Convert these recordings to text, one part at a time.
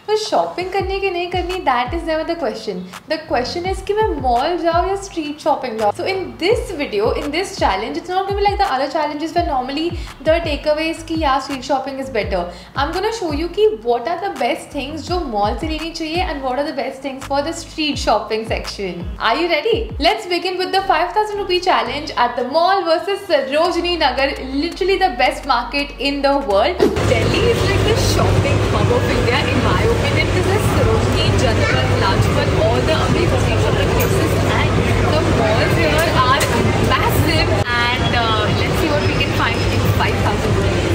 तो शॉपिंग करनी कि नहीं करनी, that is never the question. The question is कि मैं मॉल जाऊँ या स्ट्रीट शॉपिंग जाऊँ. So in this video, in this challenge, it's not going be like the other challenges where normally the takeaways कि या street shopping is better. I'm gonna show you कि what are the best things जो mall से लेनी चाहिए and what are the best things for the street shopping section. Are you ready? Let's begin with the 5,000 rupee challenge at the mall versus Sarojini Nagar, literally the best market in the world. Delhi is like the shopping hub of India in my opinion because there's Sarojini, Janpat, Lajpat, all the amazing street shopping places, and the malls here are massive, and let's see what we can find in 5,000 rupees.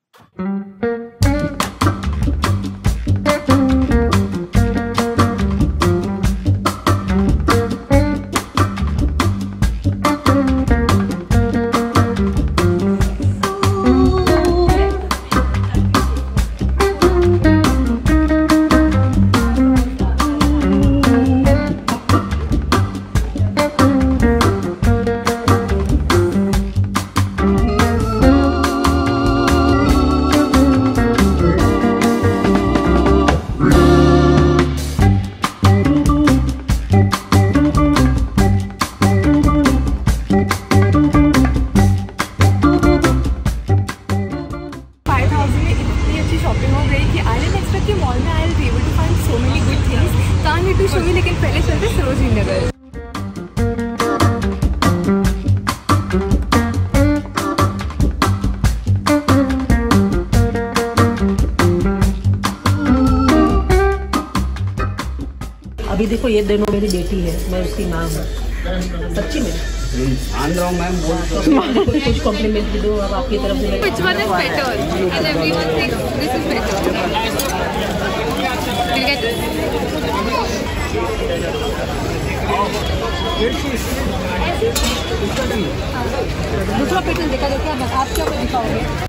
लेकिन पहले चलते सरोजिनी नगर. अभी देखो ये दोनों मेरी बेटी है, मैं उसकी माँ हूँ. सच्ची में मान रहा हूँ मैम. कुछ कॉम्प्लीमेंट भी दो अब आपकी तरफ से. Which one is better? And everyone thinks this is better. We'll get this. दूसरा पैटर्न देखा देखिए. बस आप क्या दिखाओगे?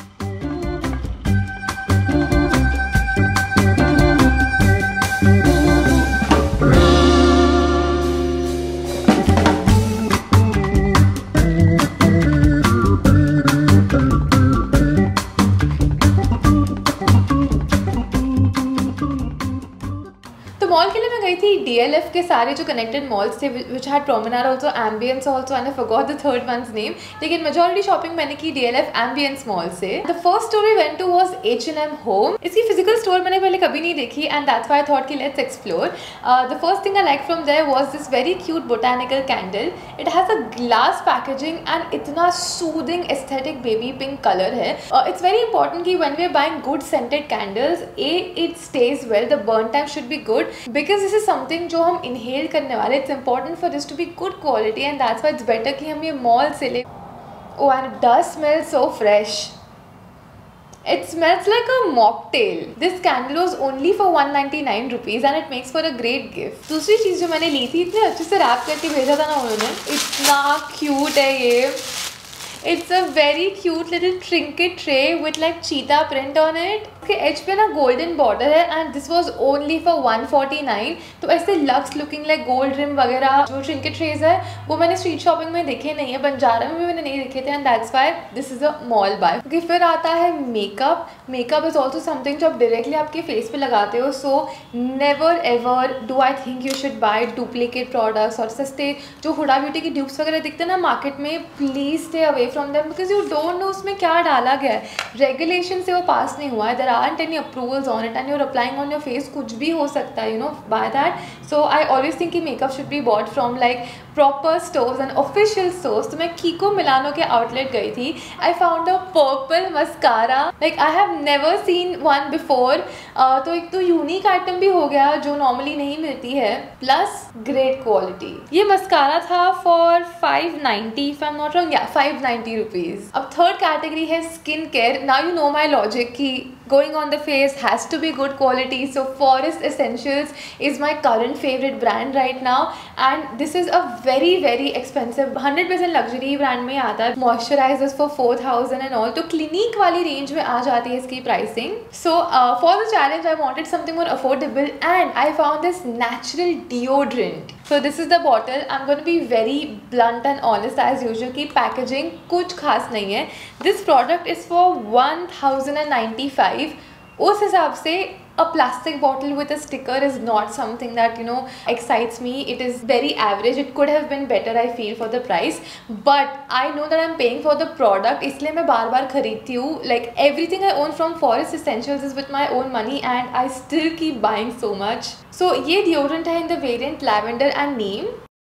मॉल के लिए मैं गई थी DLF के सारे जो कनेक्टेड मॉल्स थे which had promenade also, Ambience also, and I forgot the third one's name. लेकिन मेजॉरिटी शॉपिंग मैंने की DLF एम्बियंस मॉल से. The first store we went to was H&M home. इसकी फिजिकल स्टोर मैंने पहले कभी नहीं देखी and that's why I thought कि let's explore. The first thing I like from there was this very cute botanical candle. It has a glass packaging and इतना soothing aesthetic baby pink colour है. It's very important कि when we are buying good scented candles, it stays well, the burn time should be good because this is something जो हम inhale करने वाले. It's important for this to be good quality and that's why it's better कि हम ये mall से ले. Oh and it does smell so fresh. It smells like a mocktail. This candle was only for 199 rupees and it makes for a great gift. दूसरी चीज़ जो मैंने ली थी, इतने अच्छे से रैप करके भेजा था ना उन्होंने, इतना क्यूट है ये. It's a very cute little trinket tray with like cheetah print on it. इसके एज पे ना गोल्डन बॉर्डर है and this was only for 149. तो ऐसे lux looking like gold rim वगैरह जो ट्रिंकेट ट्रेज है वो मैंने स्ट्रीट शॉपिंग में देखे नहीं है, बंजारा में भी मैंने नहीं देखे थे, and that's why this is a mall buy. फिर आता है makeup. Makeup is also something जो आप डायरेक्टली आपके फेस पे लगाते हो. So never ever do I think you should buy duplicate products. और सस्ते जो हुडा ब्यूटी की ड्यूब्स वगैरह दिखते हैं ना मार्केट में, please stay away from them because you don't know उसमें क्या डाला गया है. रेगुलेशन से वो पास नहीं हुआ है. There aren't any approvals on it and you're applying on your face. कुछ भी हो सकता है, you know, by that. So I always think कि makeup should be bought from like proper stores and official stores. तो मैं कीको Milano के outlet गई थी. I found a purple mascara. Like I have never seen one before. तो एक तो unique item भी हो गया जो नॉर्मली नहीं मिलती है, प्लस ग्रेट क्वालिटी. ये मस्कारा था for 590 if I'm not wrong. Yeah, 590 rupees. अब थर्ड कैटेगरी है skin care. Now you know my logic कि going on the face has to be good quality. So Forest Essentials is my current favorite brand right now and this is a very expensive 100% luxury brand में आता है. Moisturizers for 4000 and all. तो Clinique वाली range में आ जाती है इसकी pricing. So for the challenge I wanted something more affordable and I found this natural deodorant. So this is the bottle. I'm going to be very blunt and honest as usual कि packaging कुछ खास नहीं है. This product is for 1095. उस हिसाब से a plastic bottle with a sticker is not something that, you know, excites me. It is very average. It could have been better, I feel, for the price, but I know that I'm paying for the product, इसलिए मैं बार बार खरीदती हूँ. Like everything I own from Forest Essentials is with my own money and I still keep buying so much. So ये deodorant है in the variant lavender and neem.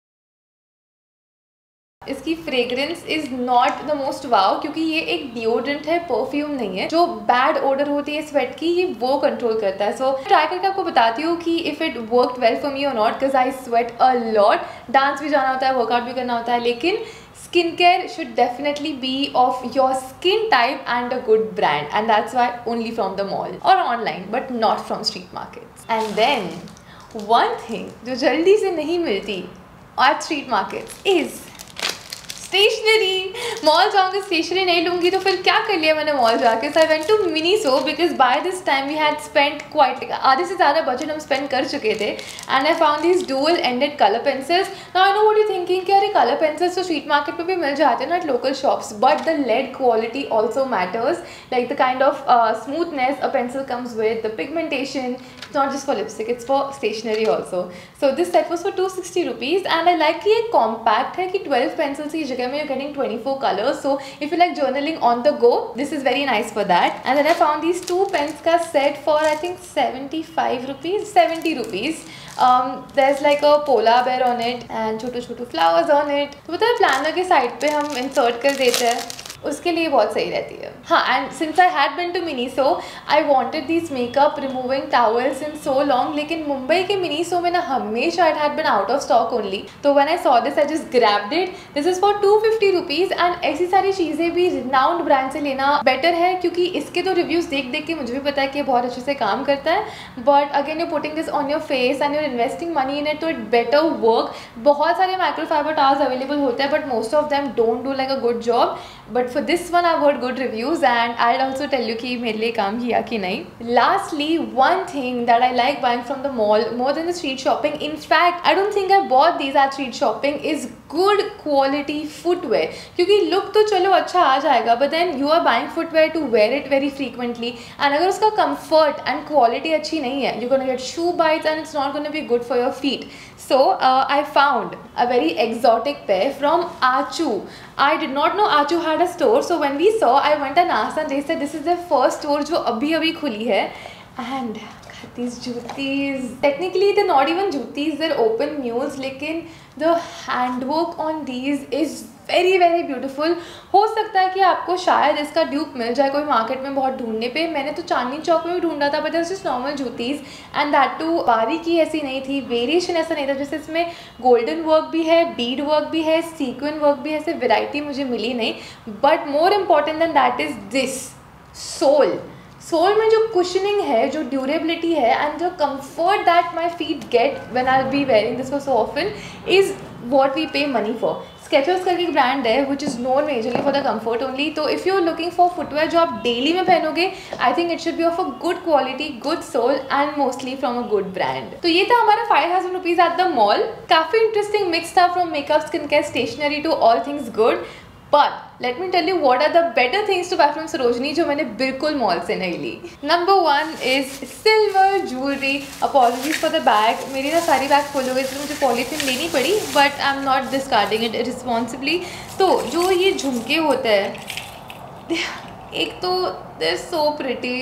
इसकी fragrance is not the most wow, क्योंकि ये एक deodorant है, perfume नहीं है. जो बैड ओडर होती है स्वेट की, ये वो कंट्रोल करता है. सो ट्राई करके आपको बताती हूँ कि if it work well for me और not, because I sweat a lot. Dance भी जाना होता है, वर्कआउट भी करना होता है, लेकिन skin care should definitely be of your skin type and a good brand, and that's why only from the mall और online, but not from street markets. And then one thing जो जल्दी से नहीं मिलती at street markets is stationery. Mall जाऊँगी, stationery नहीं लूँगी तो फिर क्या कर लिया मैंने मॉल जाके. So I went to Miniso because by this time we had spend quite, आधे से ज़्यादा बजट हम स्पेंड कर चुके थे. And I found this dual ended colour pencils. Now I know what you thinking कि अरे कलर पेंसिल्स तो स्ट्रीट मार्केट पे भी मिल जाते हैं ना, at local shops, but the lead quality also matters. Like the kind of smoothness a pencil comes with, the pigmentation. It's not just for lipstick, it's for stationery also. So this set was for 260 rupees and I like कि ये compact है कि 12 pencils की जगह में you're getting 24 colors. So if you like journaling on the go, this is very nice for that. And then I found these 2 pens का set for I think 75 rupees, 70 rupees. There's like a polar bear on it and Chhotu flowers on it. तो पता है planner के side पे हम insert कर देते हैं, उसके लिए बहुत सही रहती है. हाँ, and since I had been to Miniso I wanted this makeup removing towels in so long, लेकिन मुंबई के मिनीसो में ना हमेशा it had been out of stock only. तो when I saw this I just grabbed it. This is for 250 rupees and ऐसी सारी चीज़ें भी रिनाउंड ब्रांड से लेना बेटर है, क्योंकि इसके तो रिव्यूज़ देख के मुझे भी पता है कि ये बहुत अच्छे से काम करता है. But again you putting this on your face and you're investing money in it, तो इट बेटर वर्क. बहुत सारे माइक्रोफाइबर टावर्स अवेलेबल होते हैं but most of them don't do like a good job. But for this one I heard good reviews and I'll also tell you कि मेरे लिए काम किया कि नहीं. Lastly, one thing that I like buying from the mall more than the street shopping, in fact I don't think I bought these at street shopping, is good quality footwear. क्योंकि look तो चलो अच्छा आ जाएगा, but then you are buying footwear to wear it very frequently and अगर उसका comfort and quality अच्छी नहीं है, you're gonna get shoe bites and it's not gonna be good for your feet. So I found a very exotic pair from Achu. I did not know Achu had a store, so when we saw, I went and asked and they said this is their first store जो अभी खुली है. And these jutis, technically they're not even jutis, they're open mules, लेकिन the handwork on these is very very beautiful. हो सकता है कि आपको शायद इसका ड्यूप मिल जाए कोई मार्केट में बहुत ढूंढने पे. मैंने तो चांदनी चौक में भी ढूंढा था, but just normal juttis and that too बारीकी ऐसी नहीं थी, वेरिएशन ऐसा नहीं था. जैसे इसमें गोल्डन वर्क भी है, बीड वर्क भी है, सीक्वेंस वर्क भी है, ऐसे वेराइटी मुझे मिली नहीं. But more important than that is this sole में जो कुशनिंग है, जो ड्यूरेबिलिटी है एंड जो comfort that my feet get when I be wearing this for so often is what we pay money for. Skechers करके एक brand है which is known majorly for the comfort only. तो if you are looking for footwear जो आप daily में पहनोगे, I think it should B of a good quality, good sole and mostly from a good brand. तो ये था हमारा 5000 rupees at the mall. काफ़ी इंटरेस्टिंग मिक्स था from makeup, skin care, stationery to all things good. But let me tell you what are the better things to buy from Sarojini जो मैंने बिल्कुल mall से नहीं ली. Number 1 is silver jewellery. Apologies for the bag. मेरी ना सारी bag full हो गई इसलिए मुझे पॉलीथीन लेनी पड़ी, but I am not discarding it responsibly. तो जो ये झुमके होते हैं, एक तो दे सो प्रिटी.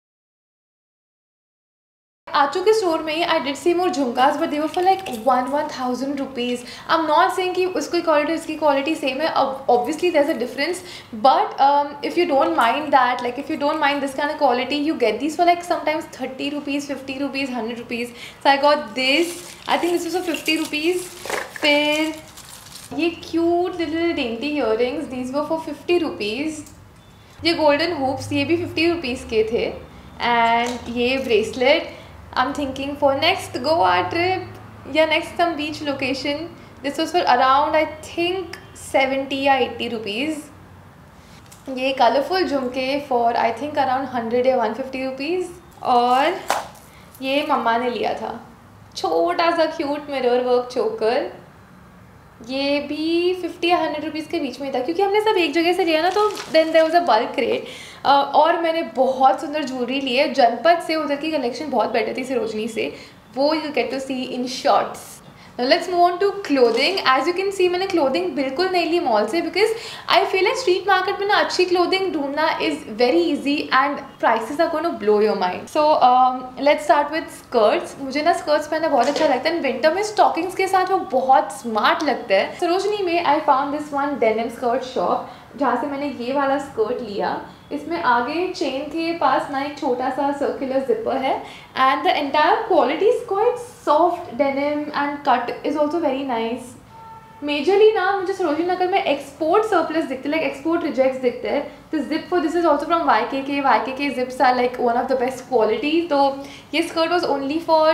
आचू के स्टोर में ही I did see more jhumkas, but they were for like 1000 rupees. I am not saying कि उसकी क्वालिटी इसकी क्वालिटी सेम है, obviously there is a difference, but if you don't mind that, like if you don't mind this kind of quality, you get this for like sometimes 30 rupees, 50 rupees, 100 rupees. So I got this, I think this was for 50 rupees. फिर ये cute little dainty earrings, these were for 50 rupees. ये golden hoops, ये भी 50 rupees के थे. And ये bracelet, I'm thinking for next Goa trip या next some beach location. This was for around I think 70 या 80 रुपीज़. ये कलरफुल झुमके for I think around 100 या 150 रुपीज़. और ये मम्मा ने लिया था, छोटा सा क्यूट मिरर वर्क चोकर. ये भी 50 या 100 रुपीज़ के बीच में था, क्योंकि हमने सब एक जगह से लिया ना, तो then there was a bulk rate. और मैंने बहुत सुंदर ज्वेलरी ली है जनपद से, उधर की कलेक्शन बहुत बेटर थी सरोजनी से, वो you get to see in shorts. Let's move on to clothing. As you can see मैंने क्लोथिंग बिल्कुल नहीं ली मॉल से, because I feel like street market में ना अच्छी क्लोथिंग ढूंढना is very easy and prices are going to blow your mind. So let's start with skirts. मुझे ना स्कर्ट्स पहनना बहुत अच्छा लगता है, एंड विंटर में स्टॉकिंग्स के साथ वो बहुत स्मार्ट लगता है। सरोजनी में I found this one denim skirt shop, जहाँ से मैंने ये वाला स्कर्ट लिया। इसमें आगे चेन के पास ना एक छोटा सा सर्कुलर जिपर है, and the entire quality is quite soft denim and cut is also very nice. Majorly ना मुझे सरोजनी नगर में एक्सपोर्ट सरप्लस दिखते, लाइक एक्सपोर्ट रिजेक्ट्स दिखते हैं। The zip for this is also from YKK zips are like one of the best quality. तो ये skirt was only for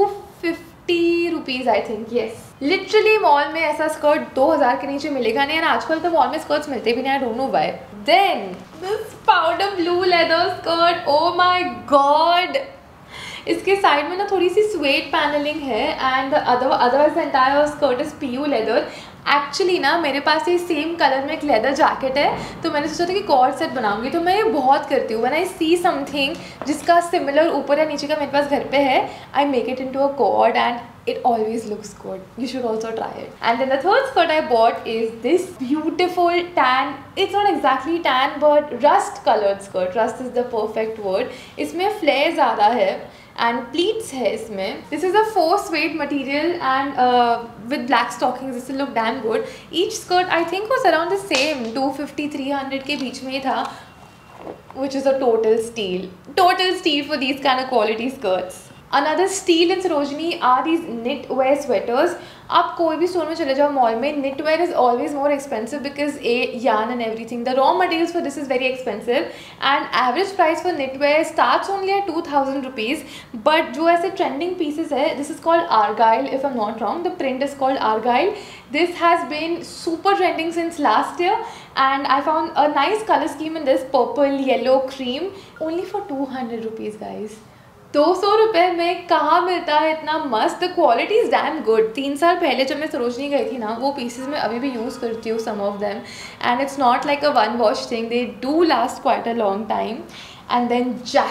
250 rupees I think, yes. Literally mall में ऐसा skirt 2000 के नीचे मिलेगा नहीं, और आजकल तो मॉल में स्कर्ट्स मिलते भी नहीं, I don't know why. Then this powder blue leather skirt, oh my god, इसके साइड में ना थोड़ी सी स्वेट पैनलिंग है, and otherwise the entire skirt is PU leather. Actually ना मेरे पास ये सेम कलर में एक लेदर जैकेट है, तो मैंने सोचा था कि कॉर्ड सेट बनाऊंगी। तो मैं ये बहुत करती हूँ, व्हेन आई सी समथिंग जिसका सिमिलर ऊपर या नीचे का मेरे पास घर पे है, I make it into a cord and it always looks good. You should also try it. And then the third skirt I bought is this beautiful tan, it's not exactly tan but rust colored skirt. Rust is the perfect word. इसमें flare ज़्यादा है and pleats है इसमें. This is a force weight material and with black stockings this will look damn good. Each skirt I think was around the same 250-300 के बीच में ही था, which is a total steal. Total steal for these kind of quality skirts. Another steal in Sarojini are these knitwear sweaters. आप कोई भी store में चले जाओ mall में, knitwear is always more expensive because yarn and everything. The raw materials for this is very expensive and average price for knitwear starts only at 2000 rupees. But जो ऐसे trending pieces है, this is called Argyle if I'm not wrong. The print is called Argyle. This has been super trending since last year and I found a nice color scheme in this purple, yellow, cream only for 200 rupees guys. 200 रुपये में कहाँ मिलता है इतना मस्त। The quality is damn good. 3 साल पहले जब मैं सरोजनी गई थी ना, वो पीसेज मैं अभी भी यूज़ करती हूँ some of them, and it's not like a one wash thing, they do last quite a long time. And then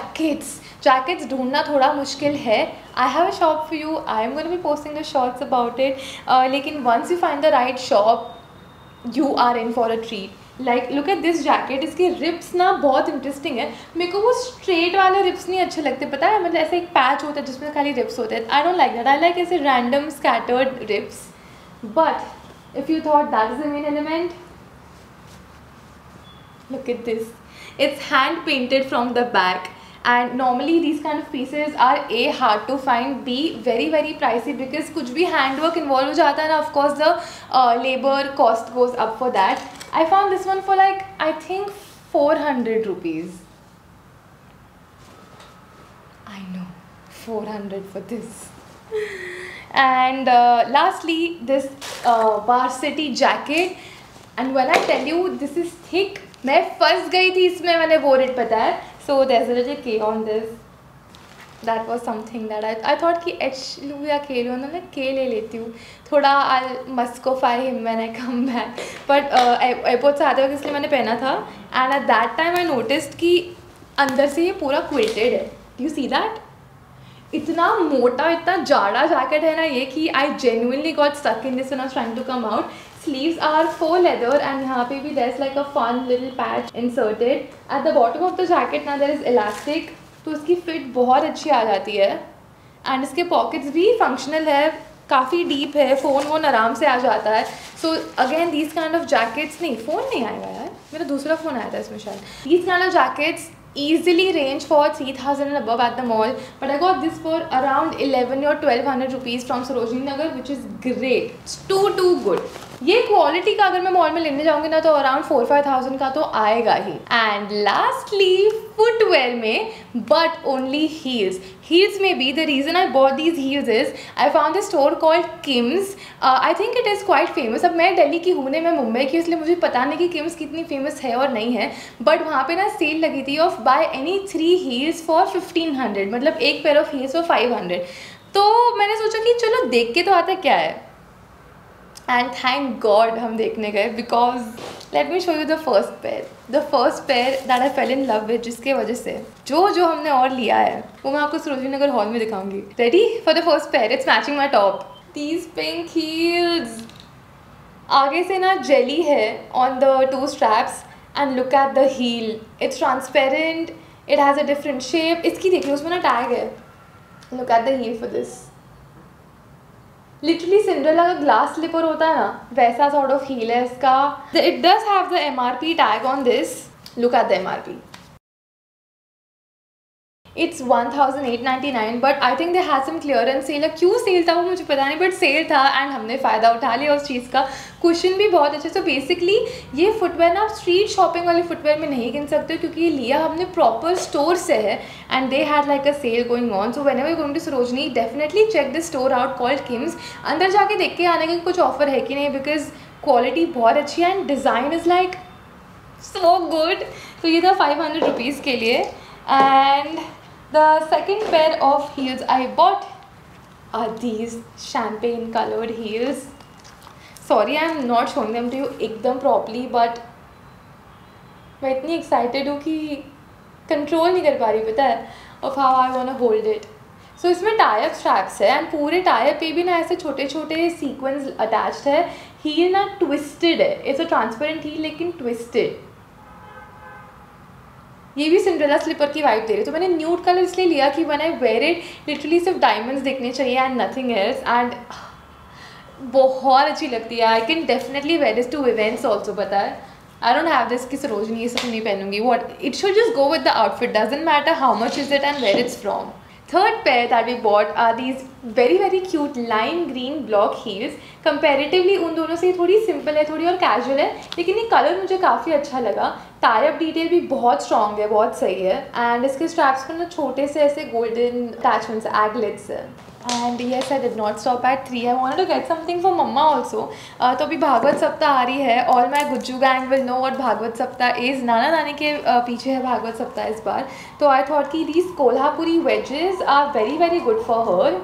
jackets ढूंढना थोड़ा मुश्किल है। I have a shop for you, I am going to be posting the shorts about it, लेकिन once you find the right shop you are in for a treat. Like look at this jacket, इसके rips ना बहुत interesting है। मेरे को वो straight वाले ribs नहीं अच्छे लगते, पता है, मतलब ऐसा एक पैच होता है जिसमें खाली रिप्स होते हैं। I don't like that, I like ऐसे random scattered rips. But if you thought that is the main element, look at this, it's hand painted from the back. And normally these kind of pieces are A, hard to find, B, very very pricey because कुछ भी handwork involved हो जाता है ना, of course the labor cost goes up for that. I found this one for like I think 400 rupees. I know, 400 for this. And lastly this varsity jacket, and when I tell you this is thick, मैं फंस गई थी इसमें, मैंने वो rate पता है. So there's a little K on this. That was something that I thought कि H लूँ या K लूँ, मैं K ले लेती हूँ थोड़ा. I'll muscofy him when I come back. But airport से आते वक्त इसलिए मैंने पहना था. And at that time I noticed कि अंदर से ये पूरा quilted है. Do you see that? इतना मोटा, इतना जाड़ा जैकेट है ना ये कि I genuinely got stuck in this when I was trying to come out. Sleeves are faux leather and यहाँ पे भी there's like a fun little patch inserted. At the bottom of the jacket now there is elastic, तो इसकी fit बहुत अच्छी आ जाती है. And इसके pockets भी functional है, काफ़ी deep है, फ़ोन वोन आराम से आ जाता है. So again these kind of jackets, नहीं फ़ोन नहीं आएगा यार, मेरा दूसरा फ़ोन आया था इसमें शायद. These kind of jackets easily range for 3000 and above at the mall, but I got this for around 11 or 1200 rupees from Sarojini Nagar, which is great. It's too good. ये क्वालिटी का अगर मैं mall में लेने जाऊंगी ना तो around 4-5,000 का तो आएगा ही. एंड लास्टली फुटवेयर में, but only heels. Heels may be the reason I bought these heels is I found this store called Kim's. I think it is quite famous. अब मैं दिल्ली की हूँ नहीं, मैं मुंबई की, इसलिए मुझे पता नहीं कि Kim's कितनी फेमस है और नहीं है. बट वहाँ पे ना सेल लगी थी off buy any 3 heels for 1500, मतलब एक पेयर ऑफ heels for 500. तो मैंने सोचा कि चलो देख के तो आता क्या है. एंड थैंक गॉड हम देखने गए, because let me show you the first pair that I fell in love with, जिसके वजह से जो हमने और लिया है वो मैं आपको सरोजनी नगर हॉल में दिखाऊंगी. Ready for the first pair? It's matching my top. These pink heels, आगे से ना जेली है on the two straps and look at the heel. It's transparent, it has a different shape. इसकी देखिए उसमें ना टैग है. Look at the heel for this. Literally Cinderella का ग्लास स्लीपर होता है ना, वैसा सॉर्ट ऑफ हील है इसका. It does have the MRP tag on this. Look at the MRP. It's 1899, but I think they had some clearance sale. क्यों sale था वो मुझे पता नहीं, बट सेल था एंड हमने फ़ायदा उठा लिया उस चीज़ का. कुशन भी बहुत अच्छे. सो बेसिकली ये फुटवेयर ना आप स्ट्रीट शॉपिंग वाले फुटवेयर में नहीं गिन सकते हो, क्योंकि ये लिया हमने प्रॉपर स्टोर से है and they had like a sale going on. So whenever you going to Sarojini definitely check this store out called Kim's. अंदर जाके देख के आने का कुछ ऑफर है कि नहीं, बिकॉज क्वालिटी बहुत अच्छी है and design is like so good. तो ये था 500 रुपीज़ के लिए. And the second pair of heels I bought are these champagne colored heels. Sorry I'm not showing them to you एकदम properly, but मैं इतनी excited हूँ कि control नहीं कर पा रही, पता है, of how I wanna hold it. So इसमें tie up straps है एंड पूरे tie up पे भी ना ऐसे छोटे छोटे sequins attached है. heel ना twisted है. It's a transparent heel लेकिन twisted. ये भी सिंड्रेला स्लीपर की वाइब दे रही है. तो मैंने न्यूड कलर इसलिए लिया कि when I wear it literally सिर्फ डायमंड्स दिखने चाहिए एंड नथिंग एल्स. एंड बहुत अच्छी लगती है. I can definitely wear this to events also. पता है आई डोंट हैव दिस कि सरोजनी ये सब नहीं पहनूंगी. What it should just go with the outfit. Doesn't matter how much is it and where it's from. Third pair that we bought are these very cute lime green block heels. Comparatively उन दोनों से थोड़ी simple है, थोड़ी और casual है, लेकिन ये कलर मुझे काफ़ी अच्छा लगा. टाई अप डिटेल भी बहुत स्ट्रॉन्ग है, बहुत सही है. एंड इसके स्ट्रैप्स पर ना छोटे से ऐसे गोल्डन अटैचमेंट्स, एगलेट्स है. And yes I did not stop at 3. I wanted to get something for mama also. तो अभी भागवत सप्ताह आ रही है. All my Gujju gang will know what Bhagwat Saptah is. नाना नानी के पीछे है भागवत सप्ताह इस बार. तो आई थॉट कि these Kolhapuri wedges are very good for her,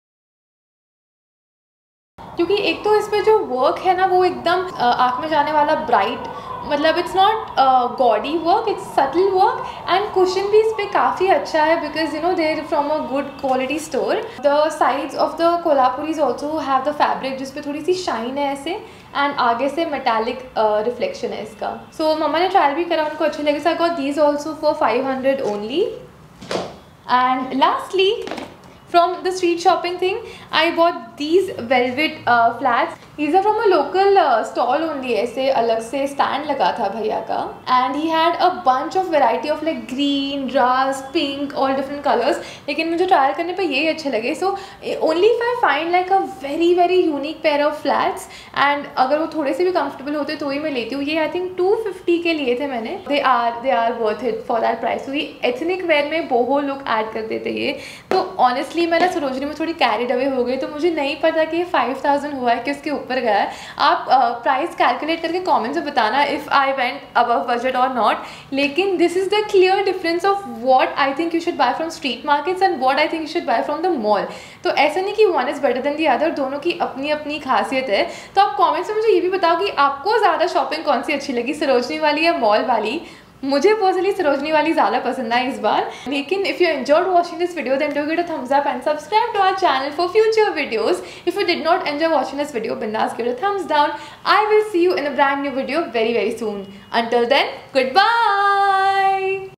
क्योंकि एक तो इस पर जो वर्क है ना वो एकदम आँख में जाने वाला ब्राइट, मतलब it's not gaudy work, it's subtle work. And cushion भी इस पर काफ़ी अच्छा है because you know they are from a good quality store. The sides of the Kolhapuris also have the fabric जिस पे थोड़ी सी शाइन है ऐसे, एंड आगे से मेटालिक रिफ्लेक्शन है इसका. सो मम्मा ने ट्रायल भी करा, उनको अच्छे लगे. So I got these also for 500 only. And lastly from the street shopping thing I bought these velvet flats. These are from a local stall only. ऐसे अलग से stand लगा था भैया का, and he had a bunch of variety of like green, rust, pink, all different colors. लेकिन मुझे trial करने पे यही अच्छे लगे. So only if I find like a very unique pair of flats and अगर वो थोड़े से भी comfortable होते तो ही मैं लेती हूँ. ये I think 250 के लिए थे मैंने. They are worth it for that price. So ये ethnic wear में boho look add कर देते ये. तो honestly मैं ना सरोजनी में थोड़ी कैरिड अवे हो गई. तो मुझे नहीं पता कि ये 5000 हुआ है कि उसके ऊपर गया है. आप प्राइस कैलकुलेट करके कमेंट्स में बताना if I went above budget और नॉट. लेकिन this is the clear difference of what I think you should buy from street markets and what I think you should buy from the mall. तो ऐसा नहीं कि one is better than the other, दोनों की अपनी अपनी खासियत है. तो आप कॉमेंट्स में मुझे ये भी बताओ कि आपको ज़्यादा शॉपिंग कौन सी अच्छी लगी, सरोजनी वाली या मॉल वाली. मुझे पर्सनली सरोजनी वाली ज़्यादा पसंद आई इस बार. लेकिन if you enjoyed watching this video then do give it a thumbs up and subscribe to our channel for future videos. If you did not enjoy watching this video, bindas give it a thumbs down. I will see you in a brand new video very soon. Until then, goodbye.